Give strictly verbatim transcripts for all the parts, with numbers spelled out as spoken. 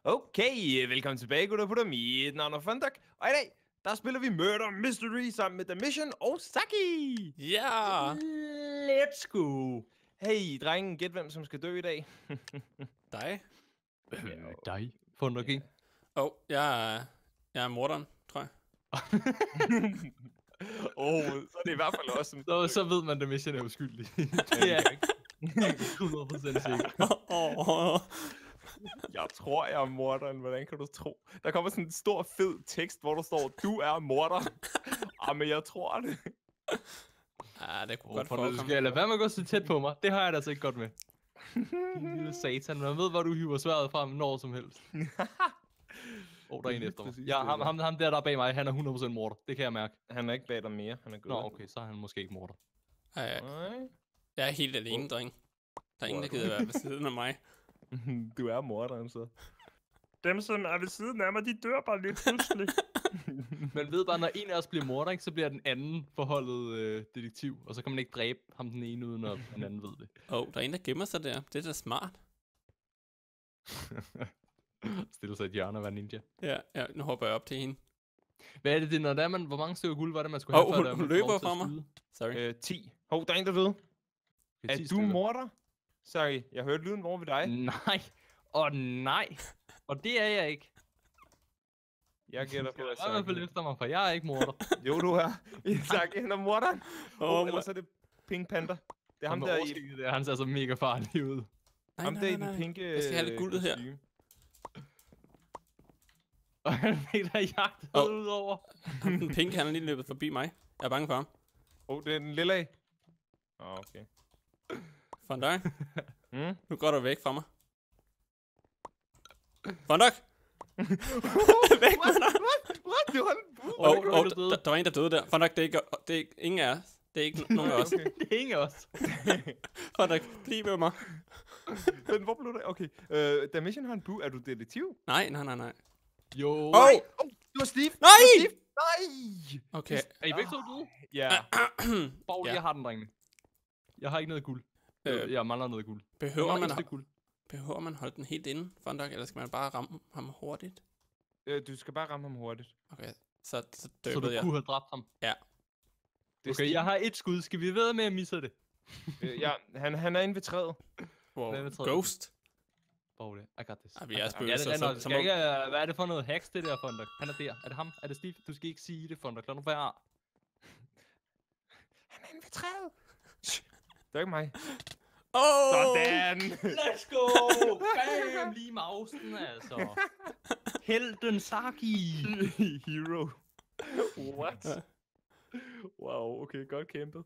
Okay, velkommen tilbage, gutter og putter. Mit navn er Fundak, og i dag, der spiller vi Murder Mystery sammen med The Mission og Saki. Ja! Let's go! Hey, drengen, gæt hvem som skal dø i dag. Dig? Øh, dig, Fundak, ikke? Åh, oh, jeg er, jeg er morderen, tror jeg. Åh, oh, så er det i hvert fald også som så, så ved man, at Mission er uskyldig. Det er ikke hundrede procent sikker. Jeg tror, jeg er morderen. Hvordan kan du tro? Der kommer sådan en stor, fed tekst, hvor der står, du er morder. Ah, men jeg tror det. Ja, det kunne Oh, godt du forekomme. skal lade være med at gå så tæt på mig. Det har jeg da altså ikke godt med. Din lille satan. Man ved, hvor du hiver sværet frem når som helst. Åh, oh, der er en efter mig. Ja, ham, ham, ham der, der er bag mig, han er hundrede procent morder. Det kan jeg mærke. Han er ikke bag dig mere. Han er gået. Nå, okay, så er han måske ikke morder. Ja, ja. Nej. Jeg er helt alene, dreng. Der er ingen, der gider være ved siden af mig. Du er morderen, så. Dem, som er ved siden af mig, de dør bare lidt pludselig. Man ved bare, når en af os bliver morder, ikke, så bliver den anden forholdet øh, detektiv. Og så kan man ikke dræbe ham den ene, uden at den anden ved det. Åh, oh, der er en, der gemmer sig der. Det er da smart. Stille sig et hjørne og være ninja. Ja, ja, nu hopper jeg op til hende. Hvad er det, det når der er man, hvor mange stykker guld var det, man skulle Åh, have, hun- før der hun var løber lov til at fra mig. skyde? Sorry. øh, ti. Hov, der er en, der døde. Okay, Er ti du stykker. morder? Sorry, jeg hørte lyden. Hvor er vi dig? Nej. Åh oh, nej. Og det er jeg ikke. Jeg gætter på, Jeg at er i hvert fald Saki. efter mig, for jeg er ikke morder. Jo, du er. Saki, han er morderen. Åh, Oh, mor- ellers er det Pink Panther. Det er ham Ham der i, overskægget der, han ser så mega farlig ud. Nej, ham nej, der i nej, den nej. pinke Jeg skal have lidt guldet her. kostume. Og han fik der jagtet Åh. ud over. Ham, den pink, han er lige løbet forbi mig. Jeg er bange for ham. Åh, oh, det er den lille af. Åh, oh, okay. Fundak, Mm? nu går du væk fra mig. Fundak! Væk med dig! What? Du har en bud? Åh, det var oh, en, der døde. der, der var en, der døde der. Fundak, det er ikke, det er ikke ingen af os. Det er ikke no- nogen af os. Okay. Det er ingen af os. Fundak, bliv med mig. Men hvor blev det? Okay. Øh, da Mission har en bud, er du detektiv? Nej, nej, nej, nej. Jo. Åh! Oh, du er Steve. Nej! Du er Steve. Nej! Okay. Er I begge to døde? Ja. Borg, Ja. jeg har den, drengene. Jeg har ikke noget guld. Øh, Jeg mangler noget guld. Jeg behøver, mangler man, et ho- stykke guld. behøver man holde den helt inde, Fundak, eller skal man bare ramme ham hurtigt? Øh, du skal bare ramme ham hurtigt. Okay, så, så Så du døbede jeg. kunne have dræbt ham. Det er Okay, Steve. jeg har et skud. Skal vi ved med, at jeg misser det? Øh, ja, han, han er inde ved træet. Wow. Hvad er det, tredje? Ghost. Borg, I got this. Ej, vi I er got- spøgelser, Ja, det er så- nok. så Skal må- ikke, uh, hvad er det for noget hacks, det der, Fundak? Han er der. Er det ham? Er det Steve? Du skal ikke sige det, Fundak. Lad nu være. Han er inde ved træet. Shh. Det er ikke mig. Åh! Sådan. Let's go! Bam! Lige mausen, altså. Helden Saki. Hero. What? Wow, okay, godt kæmpet.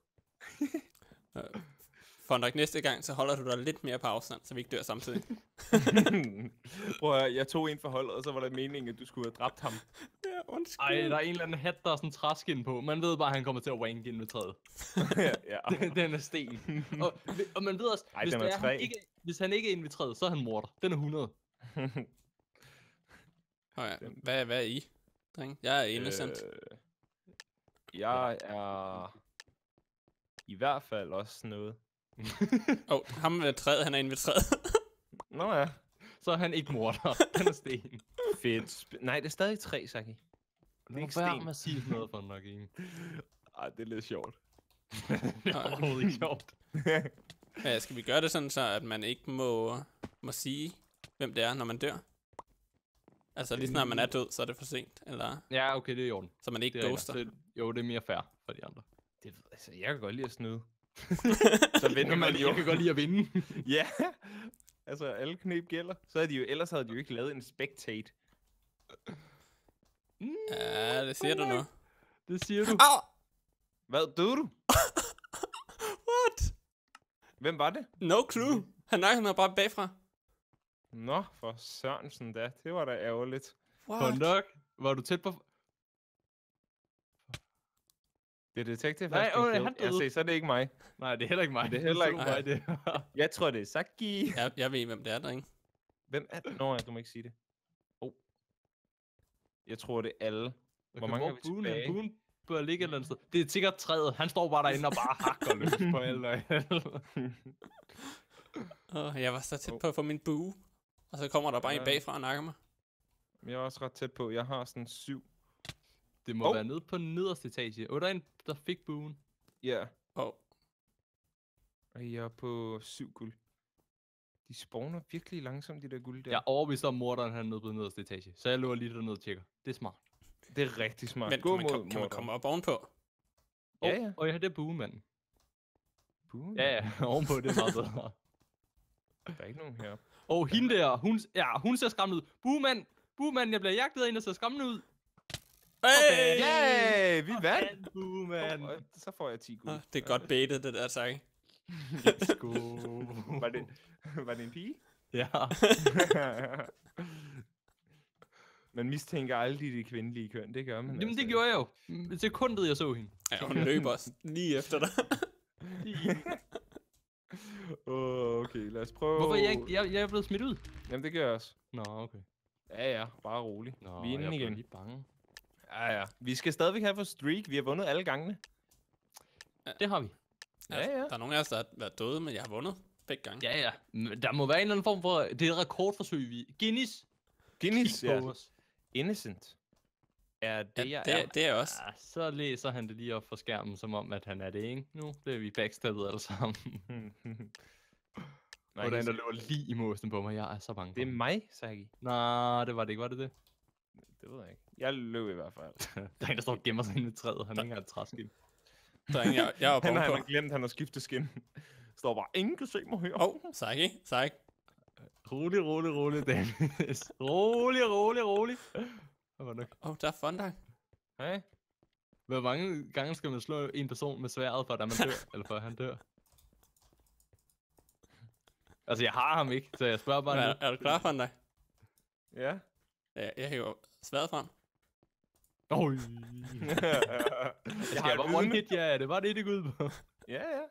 Fundak, næste gang, så holder du dig lidt mere på afstand, så vi ikke dør samtidig. Prøv at høre, jeg tog en for holdet, og så var det meningen, at du skulle have dræbt ham. Ja, undskyld. Ej, der er en eller anden hat, der er sådan en træskin på. Man ved bare, at han kommer til at wank ind ved træet. ja. Den, den er sten. og, og man ved også, Ej, hvis, den det er er, træ. han ikke, hvis han ikke er inde ved træet, så er han morder. Den er hundrede. Oh, ja. hvad, hvad er I, dreng? Jeg er innocent. Øh, jeg er i hvert fald også noget. Åh, oh, ham ved træet, han er inde ved træet. Nå ja. Så er han ikke morder. Den er sten. Fedt. Sp- Nej, det er stadig træ, Saki. Det er ikke Lad være sten. med at sige sådan noget for nok ikke. Ej, det er lidt sjovt. Det er overhovedet ikke sjovt. Ja, skal vi gøre det sådan så, at man ikke må, må sige, hvem det er, når man dør? Altså lige snart man er død, så er det for sent, eller Ja, okay, det er i orden. så man ikke Det er ghoster. det, jo, det er mere fair for de andre. Det, altså, jeg kan godt lide at snyde. så vinder man Man, jo. jeg kan godt lide at vinde. Ja. Altså, alle knep gælder. Så havde de jo, ellers havde de jo ikke lavet en spectate. Ja, det siger du nu. Det siger du. Au! Hvad, døde du? What? Hvem var det? No clue. Han nakkede mig bare bagfra. Nå, for Sørensen da. Det var da ærgerligt. What? Fundak, var du tæt på... Det er Detective Nej, has been åh, killed. han Ja, døde. se, så er det ikke mig. Nej, det er heller ikke mig. Det er heller ikke så mig. det. Jeg tror, det er Saki. Jeg, jeg ved, hvem det er, dreng. Hvem er det? Nå, ja, du må ikke sige det. Oh. Jeg tror, det er alle. Hvor mange er vi buen, tilbage? Buen bør ligge et eller andet sted. Det er sikkert træet. Han står bare derinde og bare hakker løs på alle og alle. Oh, jeg var så tæt Oh. på at få min bue. Og så kommer der bare en Ja. bagfra og nakker mig. jeg er også ret tæt på. Jeg har sådan syv. Det må Oh. oh. være nede på nederste etage. Åh, der er en, der fik buen. Ja, Åh, oh, og jeg er på syv guld. De spawner virkelig langsomt, de der guld der. Jeg er overbevist om, morderen han er nede på nederste etage. Så jeg løber lige dernede og tjekker. Det er smart. Det er rigtig smart. men Gå kan man, mod kom, kan man morderen. komme op ovenpå? Ja, ja. Og ja, det er buemanden. Puh, Ja, ja, ovenpå, det er meget bedre. Der er ikke nogen her. Og hende der, hun, ja, hun ser skræmmende ud. Buemand, buemand, jeg bliver jagtet af en, der ser skræmmende ud. Hey! Ja, vi vandt! Buemand. Oh, så får jeg ti guld. Ah, det er godt baitet, det der, tak. Sko. Var det, var det en pige? Ja. Man mistænker aldrig det kvindelige køn, det gør man. Jamen, altså det gjorde jeg jo. Mm, Sekundet, jeg så hende. Ja, hun løber også lige efter dig. Åh, okay, lad os prøve. Hvorfor er jeg ikke? Jeg, jeg er blevet smidt ud. Jamen, det gør jeg også. Nå, okay. Ja, ja, bare rolig. Nå, Vi er inde jeg blev igen. lige bange. Ja, ja. Vi skal stadigvæk have for streak. Vi har vundet alle gangene. Det har vi. Ja, ja. Der er nogle af os, der har været døde, men jeg har vundet begge gange. Ja, ja. Men der må være en eller anden form for... Det er et rekordforsøg, vi... Guinness. Guinness, Kig ja. på os. Innocent. Er det, Ja, jeg det, er? er, det er også. Ja, så læser han det lige op for skærmen, som om, at han er det, ikke? Nu bliver vi backstabbet alle sammen. Nej, Og der er en, der det, løber lige i måsen på mig. Jeg er så bange for det er ham. mig, Saki. Nej, det var det ikke. Var det det? Det ved jeg ikke. Jeg løb i hvert fald. Der er en, der står og gemmer sig inde ved træet. Han er ikke engang et træskin. Drenge, jeg, jeg er oppe Han har, han har ovenpå. glemt, han har skiftet skin. Står bare, ingen kan se mig her. Åh, oh, Saki, Saki. Rolig, rolig, rolig, Dennis. Rolig, rolig, rolig. Hvad var det? Åh, oh, der er Fondag. Hej. Hvor mange gange skal man slå en person med sværdet, for at man dør, eller for at han dør? Altså, jeg har ham ikke, så jeg spørger bare Er, nu. er du klar, Fondag? Ja. Ja, jeg hæver sværet frem. Oj. jeg Jeg har bare one hit, ja. Det var det, det går ud på. Ja, ja.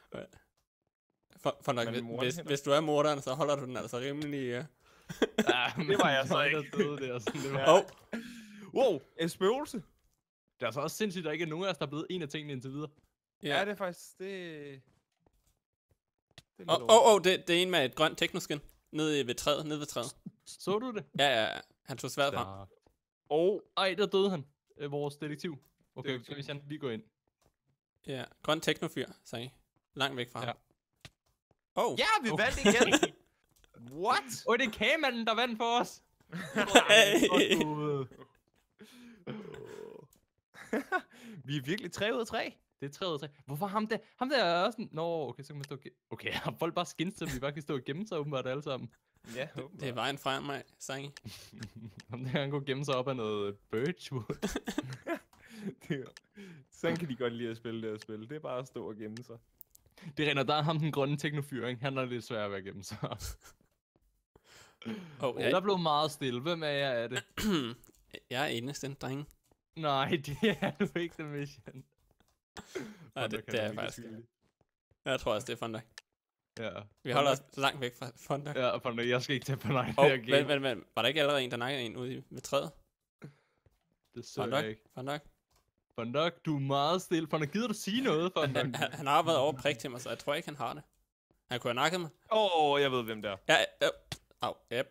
For, Fondag, Men hvis, moren hvis, hænder. hvis du er morderen, så holder du den altså rimelig... Uh... Ja, Det var jeg så mig, ikke. Der døde der, sådan, det var. Åh, oh, Wow, et spøgelse. Det er så også sindssygt, at der ikke er nogen af os, der er blevet en af tingene indtil videre. Ja, ja. det er faktisk, det... det Åh, åh, åh, det, det er en med et grønt teknoskin. Nede ved træet, nede ved træet. Så du det? Ja, ja, ja. Han tog sværet frem. Ja. Og Ej, der døde han. Øh, vores detektiv. Okay, Detektiv. så hvis han lige går ind. Ja, grøn teknofyr, Saki. Langt væk fra ham. Ja. Åh, ja, vi vandt igen. What? Åh, det er kagemanden, der vandt for os. Hey. Vi er virkelig tre ud af tre. Det er tre ud af tre. Hvorfor ham der? Ham der er også... Nå, okay, så kan man stå og ge- Okay, har folk bare skins, så vi bare kan stå og gemme sig åbenbart alle sammen. Ja, det er vejen frem mig, Saki. Ham der, han kunne gemme sig op af noget birchwood. Sådan kan de godt lide at spille det her spil. Det er bare at stå og gemme sig. Det render, der er ham den grønne teknofyr, ikke? Han er lidt svær at være gemme sig. Åh, Ja. Der jeg, blev meget stille. Hvem er jeg af det? jeg er eneste, drenge. Nej, det er du ikke, The Mission. Nej, det, det er jeg faktisk. Jeg tror også, det er Fondag. Ja. Vi holder os langt væk fra Fondag. Ja, for jeg skal ikke tage på nej. Åh, Oh, men, men, men, var der ikke allerede en, der nakkede en ude i- ved træet? det så jeg Fondag, ikke. Fondag. Fondag, du er meget stille. Fondag, gider du sige noget, Fondag? Han, han, han har været over prik til mig, så jeg tror ikke, han har det. Han kunne have nakket mig. Åh, oh, jeg ved, hvem der er. Ja, ja. Au, yep.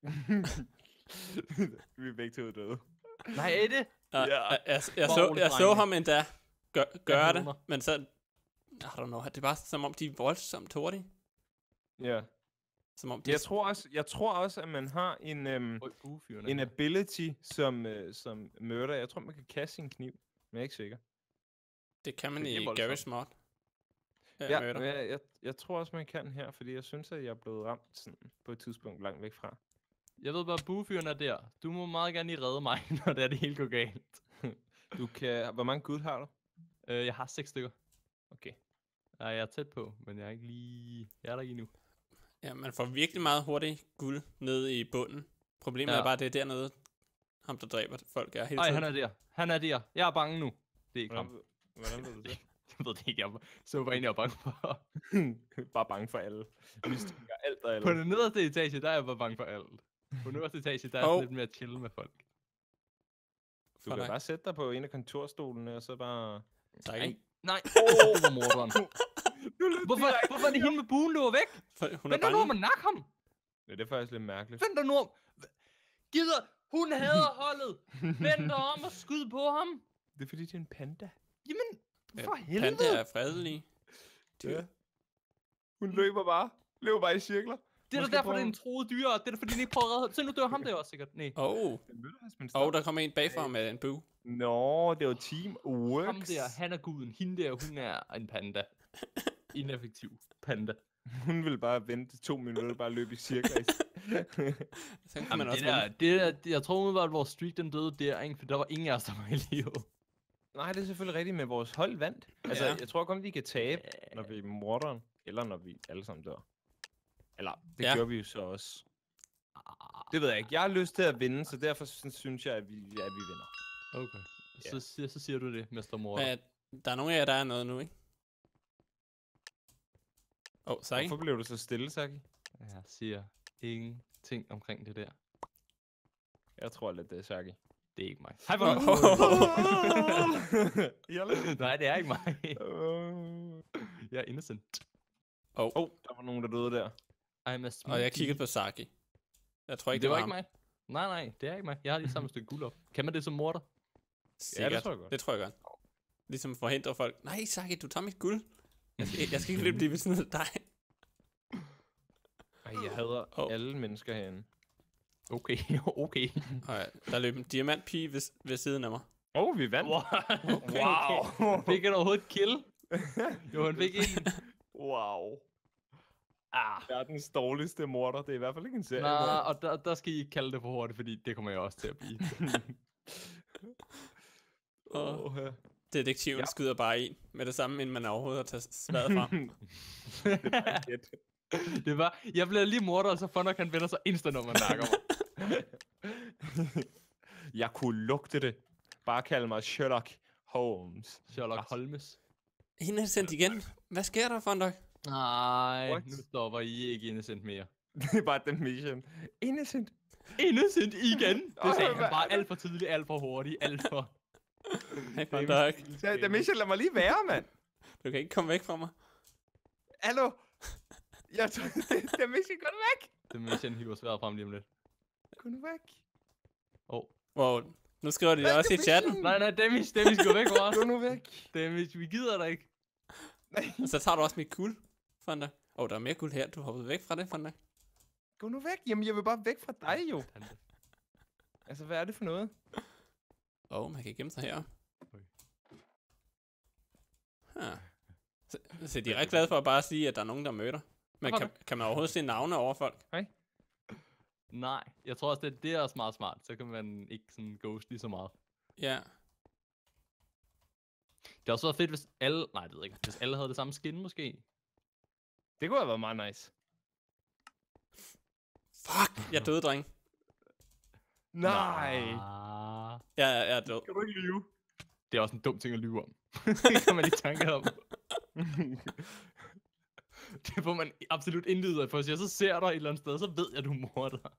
Vi er begge to døde. Nej, er det? Ja, Ja. jeg, jeg, jeg, Hvor så, roligt, jeg så drenge. ham endda gør, gøre Jeg det, håber. men så... I don't know, det er bare som om, de er voldsomt hurtige. Ja. Som om de Jeg tror også, jeg tror også, at man har en, øhm, Øj, buefyren. en ability som, øh, som murder. Jeg tror, man kan kaste sin kniv. Men jeg er ikke sikker. det kan man det er i voldsomt. Garry's Mod. Ja, Ja, murder. men jeg, jeg, jeg tror også, man kan her, fordi jeg synes, at jeg er blevet ramt sådan, på et tidspunkt langt væk fra. Jeg ved bare, at buefyren er der. Du må meget gerne lige redde mig, når det er det hele går galt. Du kan... Hvor mange guld har du? Øh, jeg har seks stykker. Okay. Nej, jeg er tæt på, men jeg er ikke lige... Jeg er der ikke endnu. Ja, man får virkelig meget hurtigt guld nede i bunden. Problemet Ja. er bare, at det er dernede, ham der dræber folk er hele Ej, tiden. han er der. Han er der. Jeg er bange nu. Det er ikke ham. Hvordan, hvordan ved du det? Jeg ved det ikke. Jeg så bare en, jeg var bange for. Bare bange for alle. Vi stikker alt og alle. På den nederste etage, der er jeg bare bange for alt. På den øverste etage, der er Hov. oh. lidt mere chill med folk. Du kan Fuck. bare sætte dig på en af kontorstolene, og så bare... Tak, Nej, nej. Oh, det var morderen. Hvorfor, hvorfor er det hende med buen, der var væk? For, hun er Vent der nu om bange. at nakke ham. Ja, det er faktisk lidt mærkeligt. Vent der nu om... Gider... Hun hader holdet! Vend dig om og skyd på ham! Det er fordi, det er en panda. Jamen, Ja, for helvede! Panda er fredelige. Ja. Hun løber bare. Løber bare i cirkler. Det er da Måske derfor, prøve- det er en troet dyr. Det er da fordi, den ikke prøver at redde. Se, nu dør ham der også sikkert. Nej. Åh, oh. Og oh, der kommer en bagfra med en bue. Nå, det var Team Works. Ham der, han er guden. Hende der, hun er en panda. Ineffektiv panda. Hun ville bare vente to minutter, bare løbe i cirkler. Så kan Jamen, man også det der, vinde. det der, det, jeg tror umiddelbart, at vores streak den døde der, ikke? For der var ingen af os, der var i live. Nej, det er selvfølgelig rigtigt med vores hold vandt. Altså, Ja. jeg tror kun, vi kan tabe, når vi er morderen, eller når vi alle sammen dør. Eller, det Ja. ja. gør vi jo så også. Det ved jeg ikke. Jeg har lyst til at vinde, så derfor sy- synes jeg, at vi, at vi vinder. Okay. Ja. Så, siger- så siger du det, mester Mor. Men der er nogle af jer, der er noget nu, ikke? Åh, oh, Saki. Hvorfor blev du så stille, Saki? Jeg siger ingenting omkring det der. Jeg tror lidt, det er Saki. Det er ikke mig. Hej, Åh, hvor Jalle. Nej, det er ikke mig. Åh, Jeg er innocent. oh. oh, der var nogen, der døde der. I'm a Og jeg kiggede på Saki. Jeg tror ikke, det var ham. ikke mig. Nej, nej, det er ikke mig. Jeg har lige samme stykke guld op. Kan man det som morder? Sikkert. Ja, det tror jeg godt. Det tror jeg godt. Ligesom forhindre folk. Nej, Saki, du tager mit guld. Jeg skal, jeg skal ikke blive ved sådan noget dig. Ej, jeg hader Åh. oh. alle mennesker herinde. Okay, okay. Og ja, der løb en diamantpige ved, ved siden af mig. Åh, oh, vi vandt. Wow. Wow. Fik han overhovedet et kill? Jo, han fik en. Wow. Ah. Verdens dårligste morder. Det er i hvert fald ikke en serie. Nej, og der, der skal I ikke kalde det for hurtigt, fordi det kommer jeg også til at blive. Og Åh, ja. detektiven Ja. ja. skyder bare en med det samme, inden man overhovedet har taget sværet frem. Det er bare gæt. Det var, jeg bliver lige morder, og så Fundock han vender sig instant, når man nakker mig. Jeg kunne lugte det. Bare kald mig Sherlock Holmes. Sherlock Holmes. Innocent igen. Hvad sker der, Fundock? Nej, What? nu stopper I ikke innocent mere. Det er bare den mission. Innocent. Innocent igen? Det Ej, sagde han hvad- bare alt for tidligt, alt for hurtigt, alt for... Hey, Fundock. Ja, da mission, lad mig lige være, mand. Du kan ikke komme væk fra mig. Hallo. Jeg tror, da mission, gå nu væk. The mission hiver sværet frem lige om lidt. Gå nu væk. Åh. Oh. Wow, nu skriver de Hvad det også i skal chatten. mission? Nej, nej, Demish, Demish, gå væk fra os. Gå nu væk. Demish, vi gider dig ikke. Nej. Og så tager du også mit guld, Fundock. Åh, oh, der er mere guld her. Du har hoppet væk fra det, Fundock. Gå nu væk. Jamen, jeg vil bare væk fra dig, jo. Altså, hvad er det for noget? Åh, oh, man kan gemme sig her. Oj. Huh. Så, så de er ret glade for at bare sige, at der er nogen, der møder. Men Hvorfor kan, kan man overhovedet se navne over folk? Nej, jeg tror også, det, det er også meget smart. Så kan man ikke sådan ghost lige så meget. Ja. Det har også været fedt, hvis alle... Nej, det ved jeg ikke. Hvis alle havde det samme skin, måske. Det kunne have været meget nice. Fuck, jeg døde, dreng. Nej. Ah, Jeg, jeg er død. Kan du ikke lyve? det er også en dum ting at lyve om. Det kan man lige tanke om. Det får man absolut intet ud af. For hvis jeg så ser dig et eller andet sted, så ved jeg, at du morder.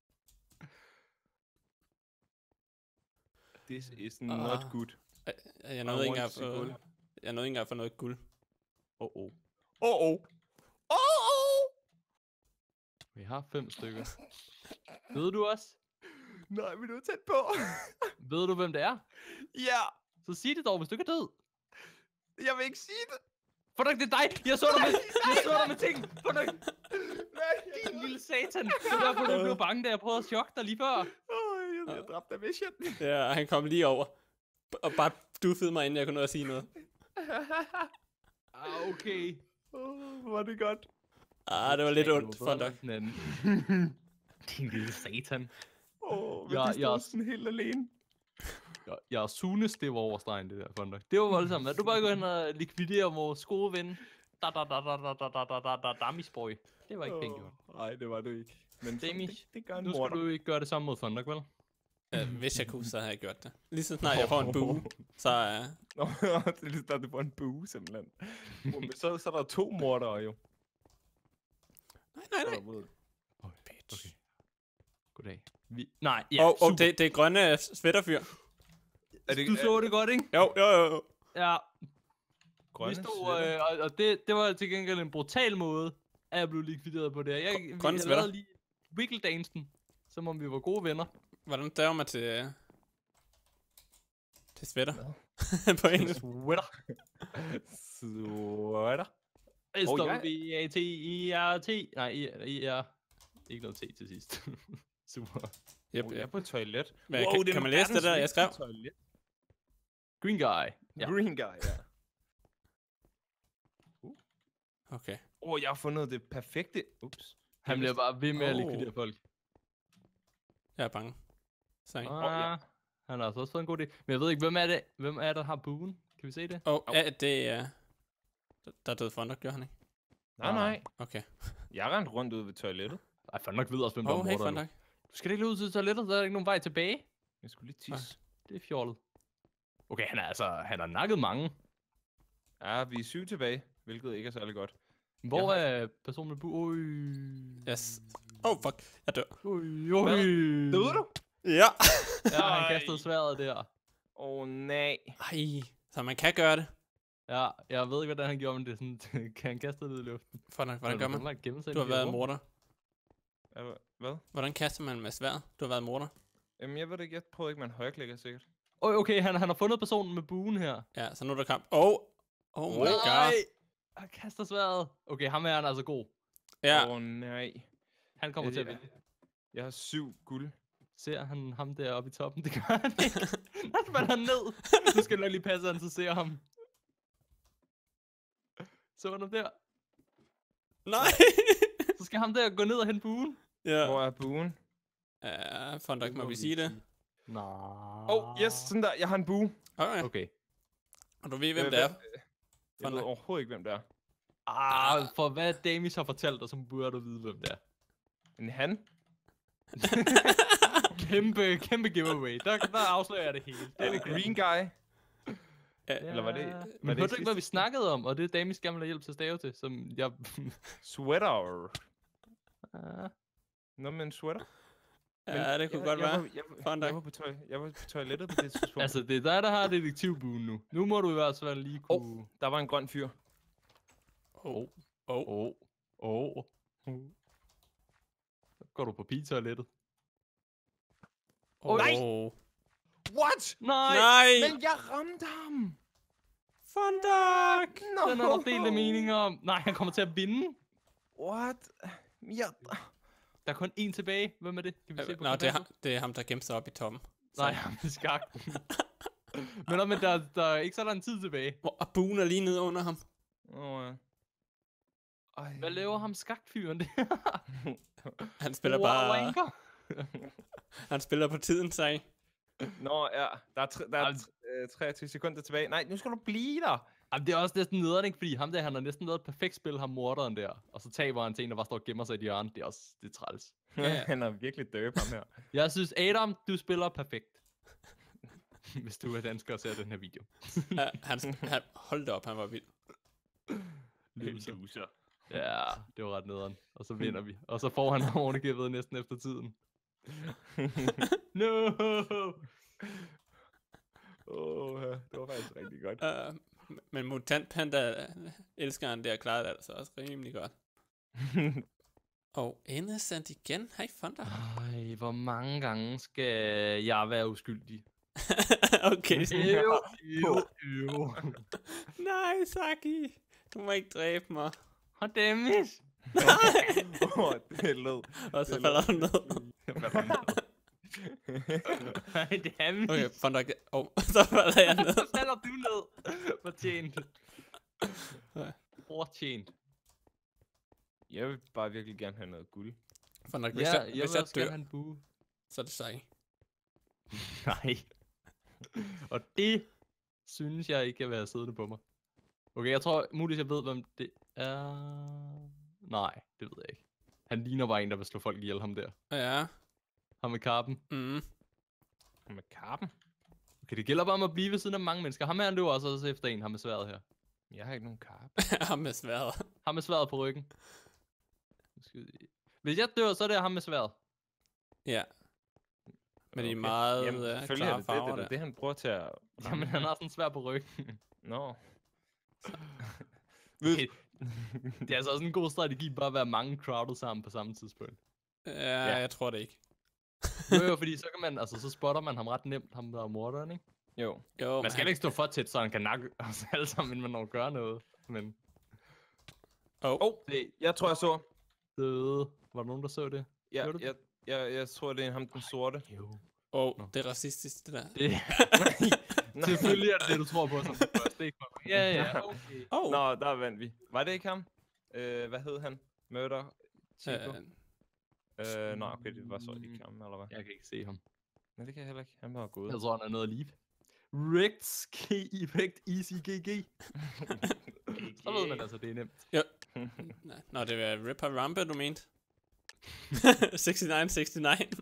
This is not Ah. good. Jeg, jeg I nåede ikke want engang to for, guld. jeg nåede ikke engang for noget guld. Åh, åh. Åh, åh. Åh, åh. Vi har fem stykker. Ved du også? Nej, men du er tæt på. Ved du, hvem det er? Ja, Så sig det dog, hvis du ikke er død. jeg vil ikke sige det. Fundock, det er dig! Jeg så dig med, jeg så dig med ting! Fundock, Nej, din lille satan! Det er derfor, du blev bange, da jeg prøvede at chokke dig lige før. Åh, jeg bliver dræbt af mission. Ja, han kom lige over. Og bare duffede mig, inden jeg kunne nå at sige noget. Ah, okay. Åh, hvor var det godt. Ah, det var lidt ondt, Fundock. Din lille satan. Åh, Ja, ja, vi jeg- stod sådan helt alene. Jeg, jeg er Sunes, det var over stregen, det der, Fundock. Det var voldsomt. At du bare gå hen og likvidere vores gode ven. Da da da da da da da da da da Damis boy. Det var ikke pænt gjort. Nej, det var du ikke. Men sådan, Damish, det, det gør en Nu skal morder. du ikke gøre det samme mod Fundock, vel? Ja, hvis jeg kunne, så havde jeg gjort det. Lige så snart jeg får en bue, så er uh, Nå, det er lige snart, det får en bue, simpelthen. Men så, så er der to mordere jo. nej, nej, nej. Nej. Bitch. Okay. Goddag. Vi... Nej, ja, Ja, og, og super. det, det er grønne svætterfyr. Er det, Du så det godt, ikke? Jo, jo, jo. Ja, grønne vi stod, sweater? øh, og, og det, det var til gengæld en brutal måde, at jeg blev likvideret på det her. Jeg, vi, Grønne jeg sweater. lavede lige wiggle-dansen, som om vi var gode venner. Hvordan dør man til... Til sweater? Hvad? På engelsk. Sweater. Sweater. S Åh, W jeg- A T I R T. Nej, I R. Ikke noget T til sidst. Super. Yep, Oh, jeg er yep. på toilet. Hvad, kan, kan man læse det der, jeg skrev? Toilet. Green guy. Ja. Green guy, ja. Okay. Åh, oh, jeg har fundet det perfekte. Ups. Han bliver bare ved med at Oh. likvidere folk. Jeg er bange. Så. Ah, ja. Han har altså også fået en god idé. Men jeg ved ikke, hvem er det, hvem er det, der har buen? Kan vi se det? Åh, oh, ja, det er... Uh, der døde Fondok, gjorde han ikke? Nej, nej. Okay. Jeg rendte rundt ude ved toilettet. Ej, fanden nok ved også, hvem der Åh, er oh, hey morder nu. Fondok. Du skal da ikke ud til toilettet, der er ikke nogen vej tilbage. Jeg skulle lige tisse. Det er fjollet. Okay, han er altså, han har nakket mange. Ja, vi er syv tilbage, hvilket ikke er særlig godt. Hvor Jeg er personen med bu? Oj. Yes. Oh, fuck. Jeg dør. Oj, oj. Døde du? Ja. Ja, han Nej. kastede sværet der. Åh, oh, nej. Ej. Så man kan gøre det. Ja, jeg ved ikke, hvordan han gjorde, men det er sådan, kan han kaste det ud i luften? Fondok, hvordan gør man? man? Du har været morder. Ja, Hvad? Hvordan kaster man med sværd? Du har været morder. Jamen, jeg ved det ikke. Jeg prøvede ikke med en højreklikker, sikkert. Oj, okay, han, han har fundet personen med buen her. Ja, så nu er der kamp. Oh. Oh my god. Nej, han kaster sværet. Okay, ham er han altså god. Ja. Åh, oh, nej. Han kommer Ja, til at ja. vinde. Jeg har syv guld. Ser han ham der oppe i toppen? Det gør han ikke. Han falder han ned. Nu skal du nok lige passe, at han så ser ham. Så han ham der. Nej. Så skal ham der gå ned og hente buen. Ja. Hvor er buen? Ja, Fondok, må vi sige det? Nej. Åh, oh, yes, sådan der. Jeg har en bue. Okay. Okay. Og du ved, hvem Øh, det er? hvad- Jeg ved Fondok. overhovedet ikke, hvem det er. Ah, for hvad Damis har fortalt dig, så burde du vide, hvem det er. En han? Kæmpe, kæmpe giveaway. Der, der afslører jeg det hele. Er det Green Guy? Ja. Eller var det- var Men det hørte du ikke, sidste? hvad vi snakkede om? Og det er Damis gerne vil have hjælp til at stave til, som jeg... Sweater. Ah, Noget med en sweater? Ja, det kunne jeg, godt jeg, være. Var, jeg, var- Fondok. jeg, var på tøj, jeg var på toilettet på det tidspunkt. altså, det er dig, der har detektivbuen nu. Nu må du i hvert fald lige Åh, kunne... der var en grøn fyr. Oh. Oh. Åh. Åh. Åh. Så går du på pigetoilettet. Oh. Nej! Oh. What? Nej! Nej! Men jeg ramte ham! Fondok! No! Den er der delte meninger om. Nej, han kommer til at vinde. What? Jeg... Der er kun én tilbage. Hvem er det? Kan vi se på Nå, det er, ham, kompasset? det er ham, der gemte sig op i toppen. Nej, ham i skak. men, nå, men der, der er ikke så lang tid tilbage. Hvor og buen er lige nede under ham. Åh, ja. Ej. Hvad laver ham skakfyren der? Han spiller Wow, bare... anker. Han spiller på tiden, sag. Nå, ja. Der er, tre, der er Ej. t- øh, treogtyve sekunder tilbage. Nej, nu skal du blive der. Jamen, det er også næsten nederen, ikke? Fordi ham der, han har næsten lavet et perfekt spil, ham morderen der. Og så taber han til en, der bare står og gemmer sig i et hjørne. Det er også, det er træls. Ja. Han er virkelig døb, ham her. Jeg synes, Adam, du spiller perfekt. Hvis du er dansker og ser den her video. Ja, han, han, hold da op, han var vild. Loser. Ja, det var ret nederen. Og så vinder vi. Og så får han ovenikøbet næsten efter tiden. No! Åh, oh, det var faktisk rigtig godt. Uh, men Mutant Panda elsker han der klaret altså også rimelig godt. Og Innocent igen. Hej, Fondok. Ej, hvor mange gange skal jeg være uskyldig? Okay, så... Ew, ew, ew. Nej, Saki. Du må ikke dræbe mig. Hold Damis. Åh, oh, det lød. Og så Det falder du ned. Ej, Damis. Okay, Fondok. Åh, oh, så falder jeg ned. Så falder du ned. Fortjent. Ja. Fortjent. Jeg vil bare virkelig gerne have noget guld. Fondok, hvis Ja, jeg, jeg hvis vil jeg også gerne dør, have en bue. så er det Saki. Nej. Og det synes jeg ikke kan være siddende på mig. Okay, jeg tror muligvis, jeg ved, hvem det er. Nej, det ved jeg ikke. Han ligner bare en, der vil slå folk ihjel, ham der. Ja. Ham med karpen. Mm. Med karpen? Okay, det gælder bare om at blive ved siden af mange mennesker. Ham her, han løber også, også efter en, ham med sværet her. Jeg har ikke nogen karp. Ham med sværet. Ham med sværet på ryggen. Nu skal vi se. Hvis jeg dør, så er det ham med sværet. Ja. Med de Okay. meget Jamen, øh, selvfølgelig er klare det det. farver Det er der. da det, han prøver til at... Jamen, han har sådan en svær på ryggen. Nå. Okay. Det er altså også en god strategi, bare at være mange crowded sammen på samme tidspunkt. Ja, jeg tror det ikke. Jo, jo, fordi så kan man, altså så spotter man ham ret nemt, ham der er morderen, ikke? Jo. Jo, Man skal ikke stå for tæt, så han kan nakke os alle sammen, inden man når at gøre noget. Men Oh. Oh, det, jeg tror, jeg så. døde. Var der nogen, der så det? Ja, Gjorde du jeg, jeg, jeg tror, det er ham den sorte. Jo. Oh, Nå. det er racistisk, det der. Det Nej. selvfølgelig er det det, du tror på som det første. Det er ikke for mig. Ja, ja, okay. Oh. Nå, der vandt vi. Var det ikke ham? Øh, hvad hed han? Murder? Chico? Øh, Øh, nej, okay, det var så ikke ham, eller hvad? Jeg kan ikke se ham. Nej, det kan jeg heller ikke. Han var gået. Jeg tror, han er noget liv. Rex K Effect Easy G G. Så ved man altså, det er nemt. nej, Nå, det var Ripper Rampe, du mente. seksoghalvfems seksoghalvfems.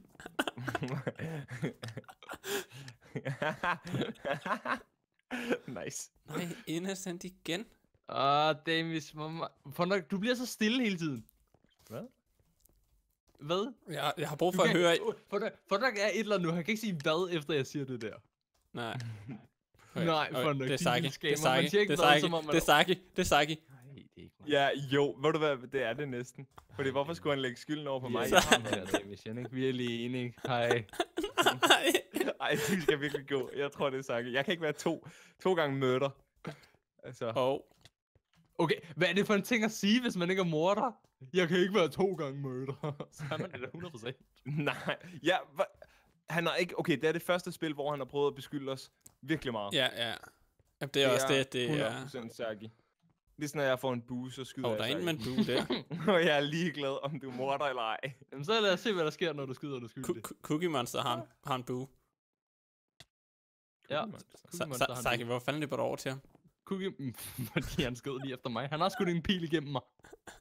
Nice. Nej, Innocent igen. Ah, Damis, du bliver så stille hele tiden. Hvad? Hvad? Jeg, jeg har brug Du for at kan- høre... For der, for der er et eller andet nu. Han kan ikke sige hvad, efter jeg siger det der. Nej. Nej, for det er de Saki. vil Det er skabe mig. Man Saki. siger ikke Det er hvad, Saki. som om man- Det er Saki. Det er Saki. Nej, det er ikke mig. Ja, jo, ved du hvad, det er det næsten. Fordi hvorfor skulle han lægge skylden over på mig? Ja, ja, Damis, jeg er ikke virkelig enig. Hej. Ej, du skal virkelig gå. Jeg tror, det er Saki. Jeg kan ikke være to, to gange murder. Altså, Oh. Okay, hvad er det for en ting at sige, hvis man ikke er morder? Jeg kan ikke være to gange murder. Så er man det da hundrede procent. nej. Ja, hva? Han har ikke... Okay, det er det første spil, hvor han har prøvet at beskylde os virkelig meget. Ja, ja. Jamen, det er også det, det hundrede er... procent Saki. Det er sådan, at jeg får en boost, så skyder Åh, oh, der jeg er en med Saki. en bue der. Og jeg er ligeglad, om du er morder eller ej. Jamen så lad os se, hvad der sker, når du skyder, du skylder Ku- det. ku- Cookie Monster har en, har en bue. Ja. Cookie Monster. Sa- Cookie Monster har Sa- en Saki, bue. hvor fanden løber du over til ham? Cookie, mm, fordi han skød lige efter mig. Han har skudt en pil igennem mig.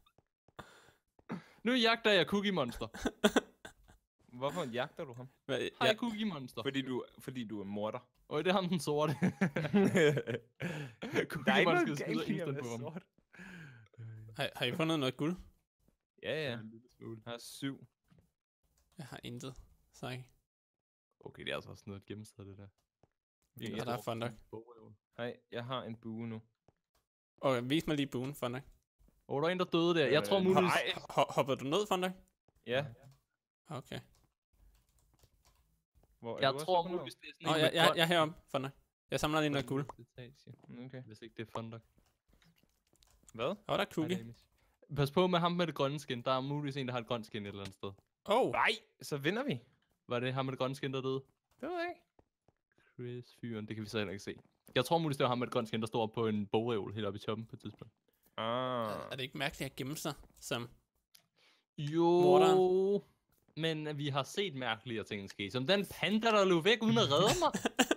Nu jagter jeg Cookie Monster. Hvorfor jagter du ham? Hvad, Hej, ja, Cookie Monster. Fordi du, fordi du er morder. Og det er ham den sorte. Der Cookie er ikke Monster noget skyder galt i at instant være på ham. sort. har, har I fundet noget guld? Ja, ja. En lille smule. Jeg har syv. Jeg har intet. Saki. Okay, det er altså også noget gemmested, det der. Ja, der er Fundock. Hej, jeg har en bue nu. Okay, vis mig lige buen, Fundock. Åh, oh, der er en, der døde der. Jeg tror Øh, muligvis... nej. Ho- hopper du ned, Fundock? Ja. Okay. Hvor, er Jeg du også tror oppe nu? muligvis, det er sådan Åh, en jeg, med jeg, grøn- jeg er heromme, Fundock. Jeg samler lige noget guld. Okay. Hvis ikke det er Fundock. Hvad? Åh, der er Cookie. Pas på med ham med det grønne skin. Der er muligvis en, der har et grønt skin et eller andet sted. Oh, Nej, så vinder vi. Var det ham med det grønne skin, der døde? Det ved jeg ikke. Chris Fyren, det kan vi så heller ikke se. Jeg tror muligvis, det var ham med det grønne skin, der står på en bogreol helt oppe i toppen på et tidspunkt. Ah. er det ikke mærkeligt at gemme sig som... Jo, Morderen. men vi har set mærkeligere ting ske. Som den panda, der løb væk uden at redde mig.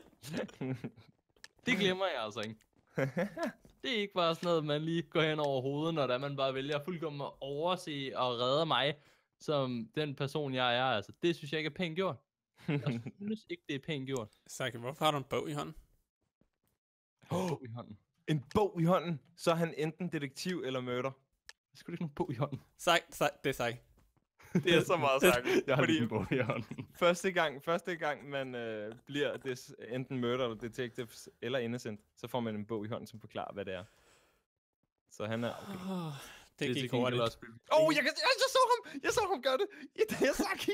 Det glemmer jeg altså ikke. Det er ikke bare sådan noget, man lige går hen over hovedet, når der man bare vælger fuldkommen at overse og redde mig som den person, jeg er. Altså, det synes jeg ikke er pænt gjort. Jeg synes ikke, det er pænt gjort. Saki, hvorfor har du en bog i hånden? Oh. I hånden. En bog i hånden, så er han enten detektiv eller murder. Jeg skulle ikke nogen bog i hånden. Saki, Saki, det er Saki. Det er så meget sagt. Jeg har Fordi lige en bog i hånden. første gang, første gang man øh, bliver des, enten murder eller detective eller innocent, så får man en bog i hånden, som forklarer, hvad det er. Så han er... Okay. Oh, det, Det er gik til gengæld hurtigt. også Åh, oh, jeg, kan- jeg, jeg så ham! Jeg så ham gøre det! Det er Saki!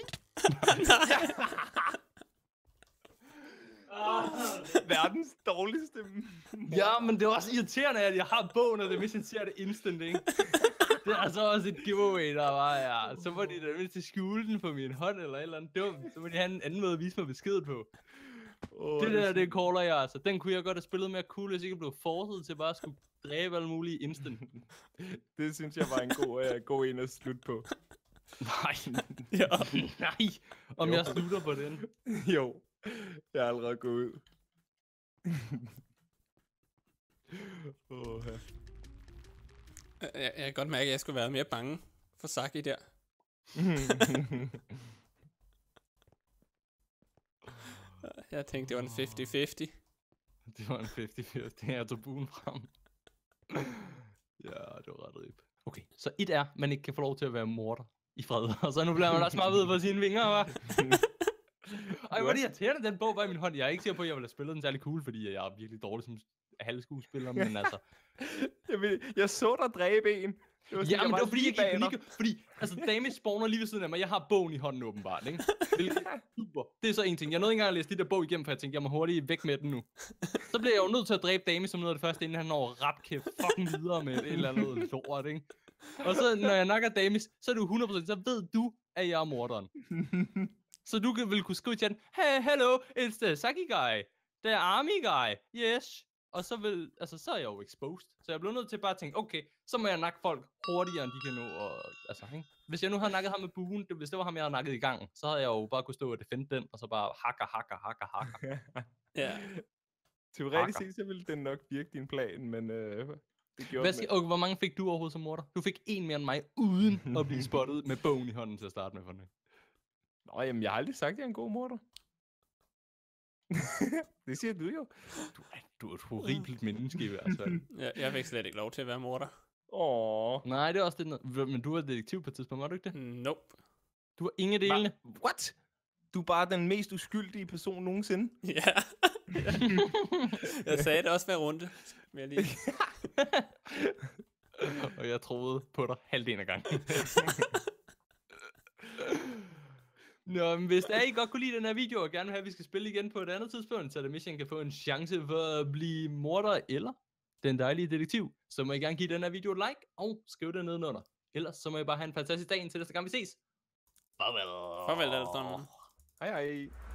Verdens dårligste... Ja, men det er også irriterende, at jeg har bogen, og det hvis jeg ser det instant, ikke? Det er altså også et giveaway, der var, ja. Så må de da mindst skjule den på min hånd, eller et eller andet dumt. Så må de have en anden måde at vise mig besked på. Oh, Det der, det caller jeg altså. Den kunne jeg godt have spillet mere cool, hvis jeg ikke blev forset til bare at skulle dræbe alle mulige instant. Det synes jeg var en god, uh, god en at slutte på. Nej, Ja. nej. Om Jo. jeg slutter på den. Jo, jeg er allerede gået ud. oh, ja. Jeg, jeg kan godt mærke, at jeg skulle være mere bange for Saki der. Jeg tænkte, det var en halvtreds halvtreds. Det var en halvtreds halvtreds. Jeg tog buen frem. Ja, det var ret rip. Okay, så et er, man ikke kan få lov til at være morder i fred. Og så nu bliver man også meget ved på sine vinger, hva'? Ej, hvor er det irriterende, den bog var i min hånd. Jeg er ikke sikker på, at jeg ville have spillet den særlig cool, fordi jeg er virkelig dårlig som halvskuespiller, men altså... jeg, vil, jeg så dig dræbe en. Det var sådan, Ja, jeg men det var fordi, jeg lige gik i bag dig. panik. Fordi, altså, Damage spawner lige ved siden af mig. Jeg har bogen i hånden åbenbart, ikke? Hvilket er super. Det er så en ting. Jeg nåede ikke engang at læse de der bog igennem, for jeg tænkte, jeg må hurtigt væk med den nu. Så bliver jeg jo nødt til at dræbe Damage som noget af det første, inden han når ret kæft fucking videre med et eller andet lort, ikke? Og så, når jeg nakker Damage, så er du hundrede procent, så ved du, at jeg er morderen. Så du kan, vil kunne skrive i chatten, hey, hello, it's the Saki guy. The army guy. Yes. Og så vil, altså, så er jeg jo exposed. Så jeg blev nødt til bare at tænke, okay, så må jeg nakke folk hurtigere, end de kan nå. Og, altså, ikke? Hvis jeg nu havde nakket ham med buen, det, hvis det var ham, jeg havde nakket i gangen, så havde jeg jo bare kunne stå og defende den, og så bare hakker, hakker, hakker, hakker. Ja. Teoretisk set, så ville den nok virke din plan, men øh, det gjorde Hvad den skal, ikke. okay, hvor mange fik du overhovedet som morder? Du fik en mere end mig, uden at blive spottet med bogen i hånden til at starte med. For Nå, jamen, jeg har aldrig sagt, at jeg er en god morder. Det siger du jo. du, er, du er et horribelt menneske i hvert fald. Jeg, jeg fik slet ikke lov til at være morder. Åh. Nej, det er også det, noget- men du er detektiv på et tidspunkt, var du ikke det? Nope. Du har ingen af delene. What? Du er bare den mest uskyldige person nogensinde. Ja. Jeg sagde det også hver runde. Vil jeg lige. Og jeg troede på dig halvdelen af gangen. Nå, men hvis der er, I godt kunne lide den her video, og gerne vil have, at vi skal spille igen på et andet tidspunkt, så The Mission kan få en chance for at blive morder eller den dejlige detektiv, så må I gerne give den her video et like, og skriv det nedenunder. Ellers så må I bare have en fantastisk dag, indtil næste gang vi ses. Farvel. Farvel alle sammen. Hej hej.